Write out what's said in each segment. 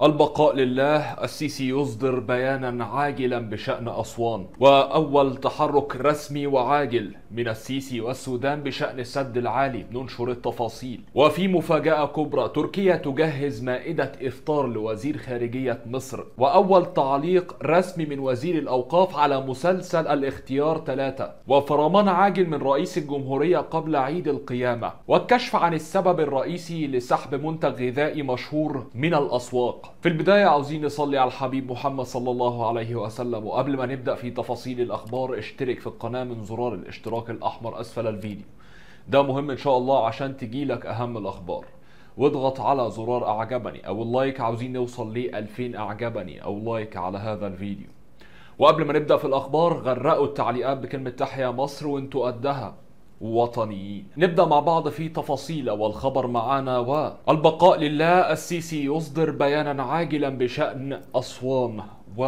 البقاء لله. السيسي يصدر بيانا عاجلا بشأن أسوان، وأول تحرك رسمي وعاجل من السيسي والسودان بشأن السد العالي. ننشر التفاصيل. وفي مفاجأة كبرى، تركيا تجهز مائدة إفطار لوزير خارجية مصر، وأول تعليق رسمي من وزير الأوقاف على مسلسل الاختيار 3، وفرمان عاجل من رئيس الجمهورية قبل عيد القيامة، والكشف عن السبب الرئيسي لسحب منتج غذائي مشهور من الأسواق. في البداية عاوزين نصلي على الحبيب محمد صلى الله عليه وسلم، وقبل ما نبدأ في تفاصيل الأخبار اشترك في القناة من زرار الاشتراك الأحمر أسفل الفيديو، ده مهم إن شاء الله عشان تجيلك أهم الأخبار. واضغط على زرار أعجبني أو اللايك، عاوزين نوصل ل 2000 أعجبني أو لايك على هذا الفيديو. وقبل ما نبدأ في الأخبار غرقوا التعليقات بكلمة تحيا مصر وانتوا قدها وطنيين. نبدأ مع بعض في تفاصيل. والخبر معانا والبقاء لله. السيسي يصدر بيانا عاجلا بشأن أسوان.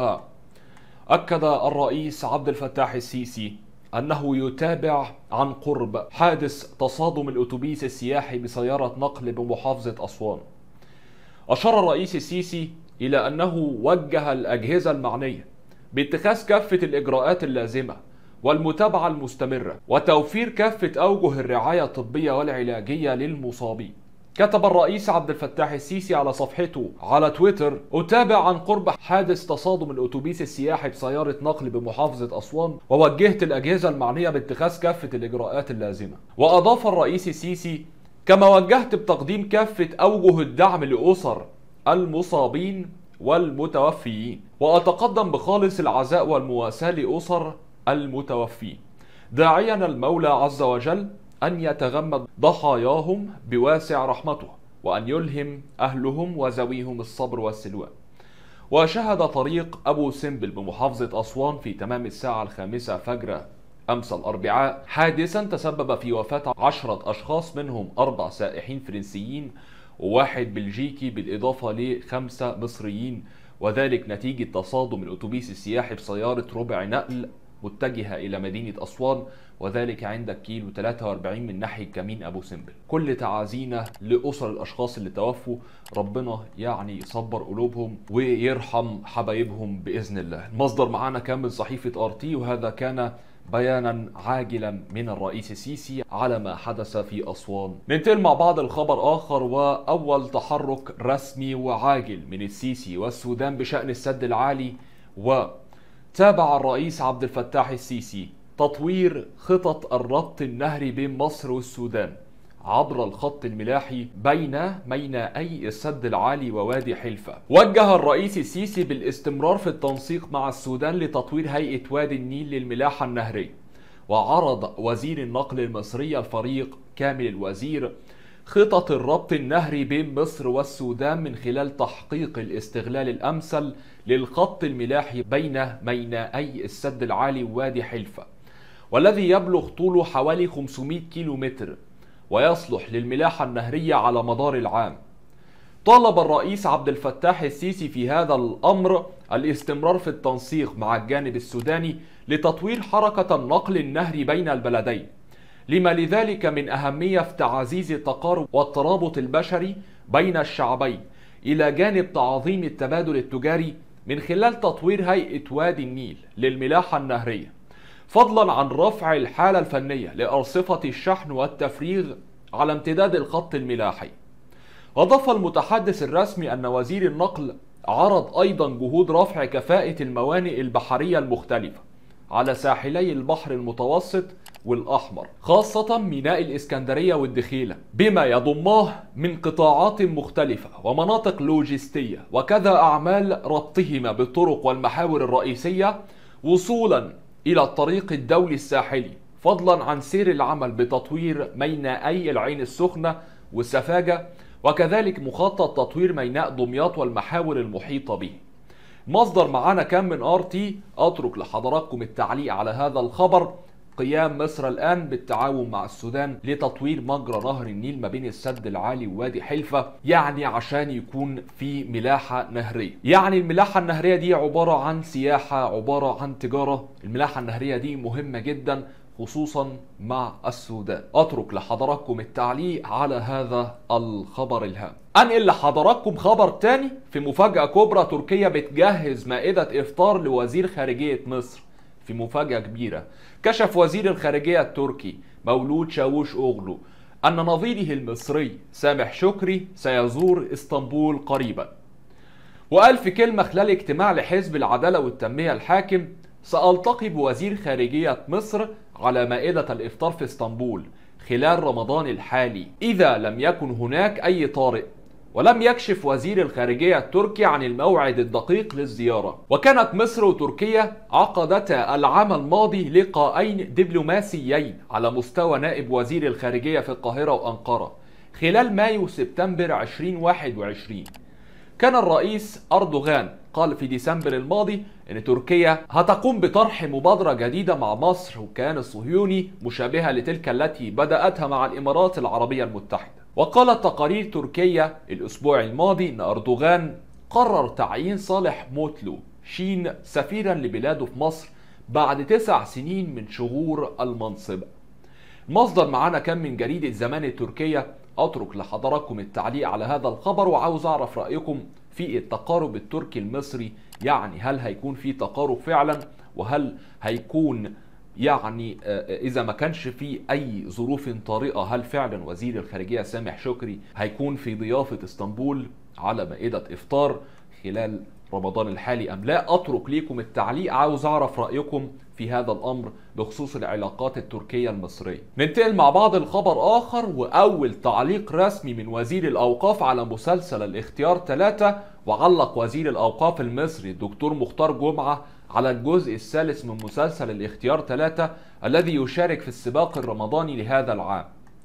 وأكد الرئيس عبد الفتاح السيسي أنه يتابع عن قرب حادث تصادم الأتوبيس السياحي بسيارة نقل بمحافظة أسوان. أشار الرئيس السيسي إلى أنه وجه الأجهزة المعنية باتخاذ كافة الإجراءات اللازمة والمتابعة المستمرة وتوفير كافة أوجه الرعاية الطبية والعلاجية للمصابين. كتب الرئيس عبد الفتاح السيسي على صفحته على تويتر: أتابع عن قرب حادث تصادم الأتوبيس السياحي بسيارة نقل بمحافظة أسوان، ووجهت الأجهزة المعنية باتخاذ كافة الإجراءات اللازمة. وأضاف الرئيس السيسي: كما وجهت بتقديم كافة أوجه الدعم لأسر المصابين والمتوفيين، وأتقدم بخالص العزاء والمواساة لأسر المتوفين، داعيا المولى عز وجل أن يتغمد ضحاياهم بواسع رحمته، وأن يلهم أهلهم وذويهم الصبر والسلوان. وشهد طريق أبو سمبل بمحافظة أسوان في تمام الساعة 5 فجر أمس الأربعاء حادثا تسبب في وفاة 10 أشخاص، منهم 4 سائحين فرنسيين وواحد بلجيكي بالإضافة ل5 مصريين، وذلك نتيجة تصادم الأتوبيس السياحي بسيارة ربع نقل متجهة إلى مدينة أسوان، وذلك عند كيلو 43 من ناحية كمين أبو سمبل. كل تعازينا لأسر الأشخاص اللي توفوا، ربنا يعني يصبر قلوبهم ويرحم حبايبهم بإذن الله. المصدر معانا كان من صحيفة RT، وهذا كان بيانا عاجلا من الرئيس السيسي على ما حدث في أسوان. ننتقل مع بعض الخبر آخر، وأول تحرك رسمي وعاجل من السيسي والسودان بشأن السد العالي. تابع الرئيس عبد الفتاح السيسي تطوير خطط الربط النهري بين مصر والسودان عبر الخط الملاحي بين مينائي السد العالي ووادي حلفة. وجه الرئيس السيسي بالاستمرار في التنسيق مع السودان لتطوير هيئة وادي النيل للملاحة النهرية. وعرض وزير النقل المصري الفريق كامل الوزير خطط الربط النهري بين مصر والسودان من خلال تحقيق الاستغلال الأمثل للخط الملاحي بين مينائي السد العالي ووادي حلفة، والذي يبلغ طوله حوالي 500 كيلومتر ويصلح للملاحة النهرية على مدار العام. طالب الرئيس عبد الفتاح السيسي في هذا الأمر الاستمرار في التنسيق مع الجانب السوداني لتطوير حركة النقل النهري بين البلدين، لما لذلك من أهمية في تعزيز التقارب والترابط البشري بين الشعبين، إلى جانب تعظيم التبادل التجاري من خلال تطوير هيئة وادي النيل للملاحة النهرية، فضلا عن رفع الحالة الفنية لأرصفة الشحن والتفريغ على امتداد الخط الملاحي. أضاف المتحدث الرسمي أن وزير النقل عرض أيضا جهود رفع كفاءة الموانئ البحرية المختلفة على ساحلي البحر المتوسط والأحمر، خاصة ميناء الإسكندرية والدخيلة، بما يضماه من قطاعات مختلفة ومناطق لوجستية، وكذا أعمال ربطهما بالطرق والمحاور الرئيسية وصولا إلى الطريق الدولي الساحلي، فضلا عن سير العمل بتطوير مينائي العين السخنة والسفاجة، وكذلك مخطط تطوير ميناء دمياط والمحاور المحيطة به. مصدر معانا كان من RT. أترك لحضراتكم التعليق على هذا الخبر. قيام مصر الآن بالتعاون مع السودان لتطوير مجرى نهر النيل ما بين السد العالي ووادي حلفة، يعني عشان يكون في ملاحة نهرية. يعني الملاحة النهرية دي عبارة عن سياحة، عبارة عن تجارة. الملاحة النهرية دي مهمة جدا خصوصا مع السودان. أترك لحضراتكم التعليق على هذا الخبر الهام. انقل لحضراتكم خبر تاني في مفاجأة كبرى. تركيا بتجهز مائدة افطار لوزير خارجية مصر. في مفاجأة كبيرة، كشف وزير الخارجية التركي مولود شاووش اوغلو ان نظيره المصري سامح شكري سيزور اسطنبول قريبا. وقال في كلمة خلال اجتماع لحزب العدالة والتنمية الحاكم: سألتقي بوزير خارجية مصر على مائدة الإفطار في اسطنبول خلال رمضان الحالي إذا لم يكن هناك أي طارئ. ولم يكشف وزير الخارجية التركي عن الموعد الدقيق للزيارة. وكانت مصر وتركيا عقدتا العام الماضي لقاءين دبلوماسيين على مستوى نائب وزير الخارجية في القاهرة وأنقرة خلال مايو سبتمبر 2021. كان الرئيس أردوغان قال في ديسمبر الماضي أن تركيا هتقوم بطرح مبادرة جديدة مع مصر والكيان الصهيوني مشابهة لتلك التي بدأتها مع الإمارات العربية المتحدة. وقالت تقارير تركيا الأسبوع الماضي أن أردوغان قرر تعيين صالح موتلو شين سفيرا لبلاده في مصر بعد 9 سنين من شغور المنصب. المصدر معانا كان من جريدة زمان التركية. أترك لحضراتكم التعليق على هذا الخبر، وعاوز أعرف رأيكم في التقارب التركي المصري. يعني هل هيكون في تقارب فعلا؟ وهل هيكون إذا ما كانش في أي ظروف طارئة، هل فعلا وزير الخارجية سامح شكري هيكون في ضيافة اسطنبول على مائدة إفطار خلال رمضان الحالي أم لا؟ أترك ليكم التعليق، عاوز أعرف رأيكم في هذا الأمر بخصوص العلاقات التركية المصرية. ننتقل مع بعض الخبر آخر، وأول تعليق رسمي من وزير الأوقاف على مسلسل الاختيار 3. وعلق وزير الأوقاف المصري الدكتور مختار جمعة على الجزء الثالث من مسلسل الاختيار 3 الذي يشارك في السباق الرمضاني لهذا العام.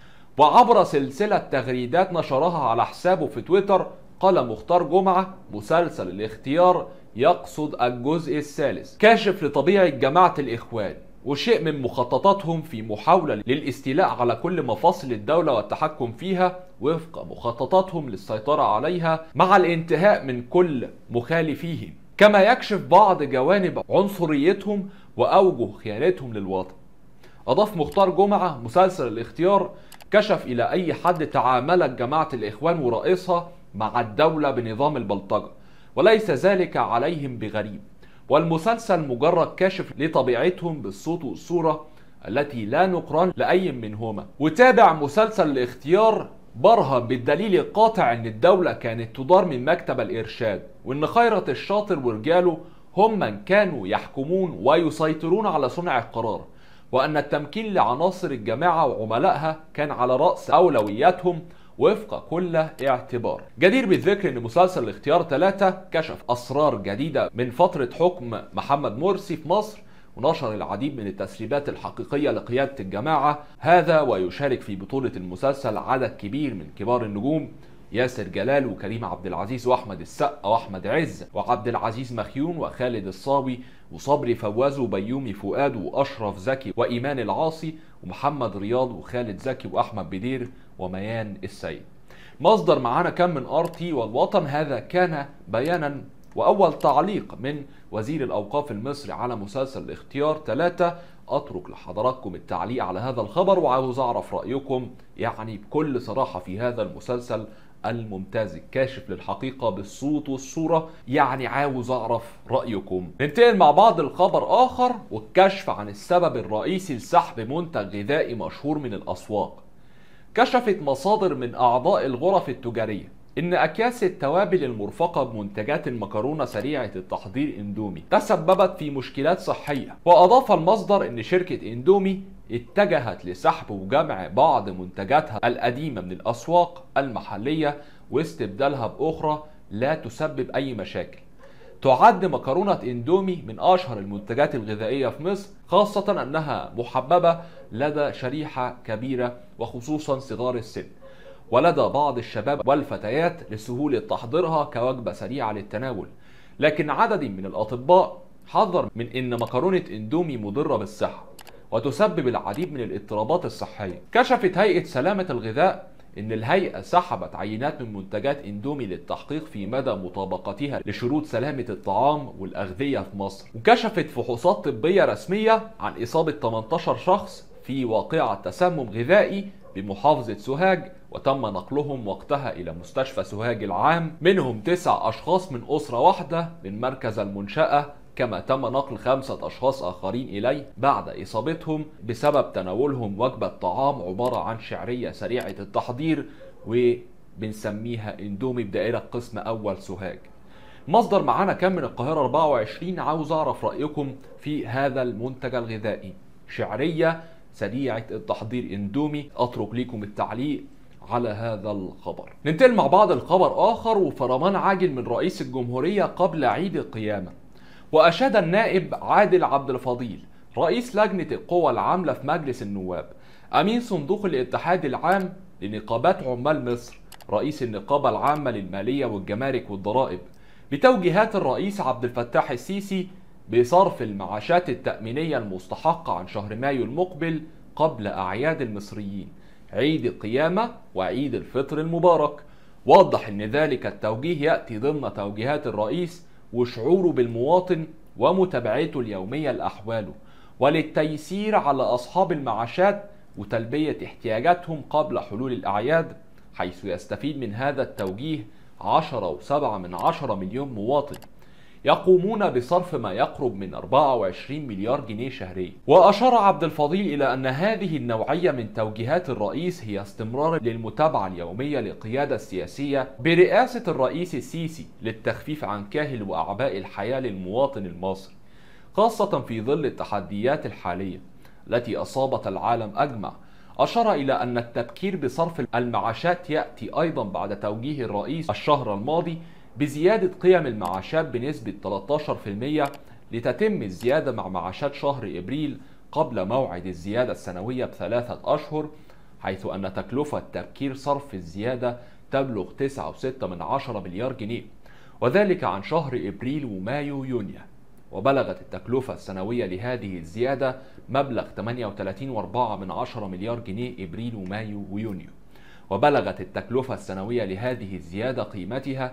وعبر سلسلة تغريدات نشرها على حسابه في تويتر قال مختار جمعة: مسلسل الاختيار يقصد الجزء الثالث، كاشف لطبيعة جماعة الإخوان وشيء من مخططاتهم في محاولة للاستيلاء على كل مفاصل الدولة والتحكم فيها وفق مخططاتهم للسيطرة عليها مع الانتهاء من كل مخالفيهم، كما يكشف بعض جوانب عنصريتهم وأوجه خيانتهم للوطن. أضاف مختار جمعة: مسلسل الاختيار كشف إلى أي حد تعاملت جماعة الإخوان ورئيسها مع الدولة بنظام البلطجة، وليس ذلك عليهم بغريب، والمسلسل مجرد كاشف لطبيعتهم بالصوت والصورة التي لا نقران لأي منهما. وتابع مسلسل الاختيار برهن بالدليل القاطع أن الدولة كانت تدار من مكتب الإرشاد، وأن خيرت الشاطر ورجاله هم من كانوا يحكمون ويسيطرون على صنع القرار، وأن التمكين لعناصر الجماعة وعملائها كان على رأس أولوياتهم وفق كل اعتبار. جدير بالذكر ان مسلسل الاختيار 3 كشف اسرار جديدة من فترة حكم محمد مرسي في مصر، ونشر العديد من التسريبات الحقيقية لقيادة الجماعة هذا. ويشارك في بطولة المسلسل عدد كبير من كبار النجوم: ياسر جلال وكريم عبد العزيز واحمد السقا واحمد عز وعبد العزيز مخيون وخالد الصاوي وصبري فواز وبيومي فؤاد واشرف زكي وايمان العاصي ومحمد رياض وخالد زكي واحمد بدير وميان السيد. مصدر معانا كان من RT والوطن. هذا كان بيانا واول تعليق من وزير الاوقاف المصري على مسلسل الاختيار 3. اترك لحضراتكم التعليق على هذا الخبر، وعاوز اعرف رايكم بكل صراحه في هذا المسلسل الممتاز الكاشف للحقيقة بالصوت والصورة. عاوز أعرف رأيكم. ننتقل مع بعض الخبر آخر، والكشف عن السبب الرئيسي لسحب منتج غذائي مشهور من الأسواق. كشفت مصادر من أعضاء الغرف التجارية إن أكياس التوابل المرفقة بمنتجات المكرونة سريعة التحضير إندومي تسببت في مشكلات صحية. وأضاف المصدر إن شركة إندومي اتجهت لسحب وجمع بعض منتجاتها القديمة من الأسواق المحلية واستبدالها بأخرى لا تسبب أي مشاكل. تعد مكرونة إندومي من أشهر المنتجات الغذائية في مصر، خاصة أنها محببة لدى شريحة كبيرة وخصوصا صغار السن ولدى بعض الشباب والفتيات لسهولة تحضيرها كوجبة سريعة للتناول. لكن عدد من الأطباء حذر من أن مكرونة إندومي مضرة بالصحة وتسبب العديد من الاضطرابات الصحية. كشفت هيئة سلامة الغذاء إن الهيئة سحبت عينات من منتجات إندومي للتحقيق في مدى مطابقتها لشروط سلامة الطعام والأغذية في مصر. وكشفت فحوصات طبية رسمية عن إصابة 18 شخص في واقعة تسمم غذائي بمحافظة سوهاج، وتم نقلهم وقتها إلى مستشفى سوهاج العام، منهم 9 أشخاص من أسرة واحدة من مركز المنشأة، كما تم نقل 5 أشخاص آخرين إليه بعد إصابتهم بسبب تناولهم وجبة طعام عبارة عن شعرية سريعة التحضير وبنسميها اندومي بدائرة قسم أول سوهاج. مصدر معانا كان من القاهرة 24. عاوز أعرف رأيكم في هذا المنتج الغذائي، شعرية سريعة التحضير اندومي. أترك لكم التعليق على هذا الخبر. ننتقل مع بعض الخبر آخر، وفرمان عاجل من رئيس الجمهورية قبل عيد القيامة. وأشاد النائب عادل عبد الفضيل رئيس لجنة القوى العاملة في مجلس النواب أمين صندوق الاتحاد العام لنقابات عمال مصر رئيس النقابة العامة للمالية والجمارك والضرائب بتوجيهات الرئيس عبد الفتاح السيسي بصرف المعاشات التأمينية المستحقة عن شهر مايو المقبل قبل أعياد المصريين عيد القيامة وعيد الفطر المبارك. وضح أن ذلك التوجيه يأتي ضمن توجيهات الرئيس وشعوره بالمواطن ومتابعته اليومية لأحواله، وللتيسير على أصحاب المعاشات وتلبية احتياجاتهم قبل حلول الأعياد، حيث يستفيد من هذا التوجيه 10.7 مليون مواطن يقومون بصرف ما يقرب من 24 مليار جنيه شهريا. وأشار عبد الفضيل إلى أن هذه النوعية من توجيهات الرئيس هي استمرار للمتابعة اليومية للقيادة السياسية برئاسة الرئيس السيسي للتخفيف عن كاهل وأعباء الحياة للمواطن المصري، خاصة في ظل التحديات الحالية التي أصابت العالم أجمع. أشار إلى أن التبكير بصرف المعاشات يأتي أيضا بعد توجيه الرئيس الشهر الماضي بزيادة قيم المعاشات بنسبة 13% لتتم الزيادة مع معاشات شهر إبريل قبل موعد الزيادة السنوية ب3 أشهر، حيث أن تكلفة تبكير صرف الزيادة تبلغ 9.6 مليار جنيه، وذلك عن شهر إبريل ومايو يونيو. وبلغت التكلفة السنوية لهذه الزيادة مبلغ 38.4 مليار جنيه إبريل ومايو ويونيو، وبلغت التكلفة السنوية لهذه الزيادة قيمتها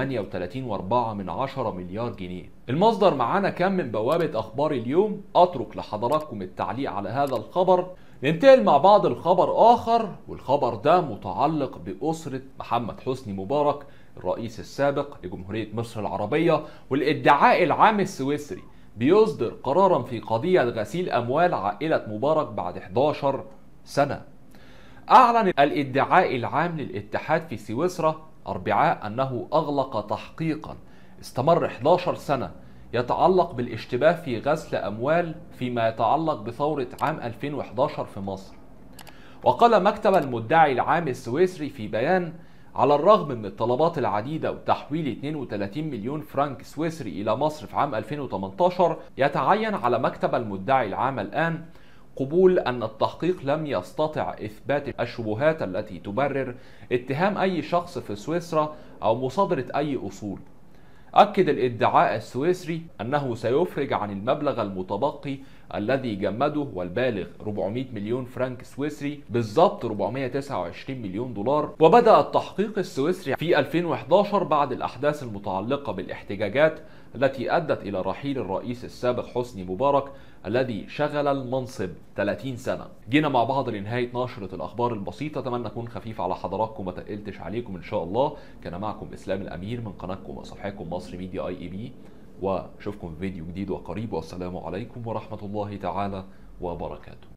38.4 مليار جنيه. المصدر معانا كان من بوابة أخبار اليوم. أترك لحضراتكم التعليق على هذا الخبر. ننتقل مع بعض الخبر آخر، والخبر ده متعلق بأسرة محمد حسني مبارك الرئيس السابق لجمهورية مصر العربية، والادعاء العام السويسري بيصدر قرارا في قضية غسيل أموال عائلة مبارك بعد 11 سنة. أعلن الادعاء العام للاتحاد في سويسرا أربعاء أنه أغلق تحقيقا استمر 11 سنة يتعلق بالاشتباه في غسل أموال فيما يتعلق بثورة عام 2011 في مصر. وقال مكتب المدعي العام السويسري في بيان: على الرغم من الطلبات العديدة وتحويل 32 مليون فرنك سويسري إلى مصر في عام 2018، يتعين على مكتب المدعي العام الآن قبول أن التحقيق لم يستطع إثبات الشبهات التي تبرر اتهام أي شخص في سويسرا أو مصادرة أي أصول. أكد الادعاء السويسري أنه سيفرج عن المبلغ المتبقي الذي جمده والبالغ 400 مليون فرنك سويسري، بالضبط 429 مليون دولار. وبدأ التحقيق السويسري في 2011 بعد الأحداث المتعلقة بالاحتجاجات التي أدت إلى رحيل الرئيس السابق حسني مبارك الذي شغل المنصب 30 سنة. جينا مع بعض لنهاية نشرة الأخبار البسيطة، أتمنى أكون خفيف على حضراتكم وما تقلتش عليكم إن شاء الله. كان معكم إسلام الأمير من قناتكم وصفحتكم مصر ميديا IEB، وأشوفكم في فيديو جديد وقريب، والسلام عليكم ورحمة الله تعالى وبركاته.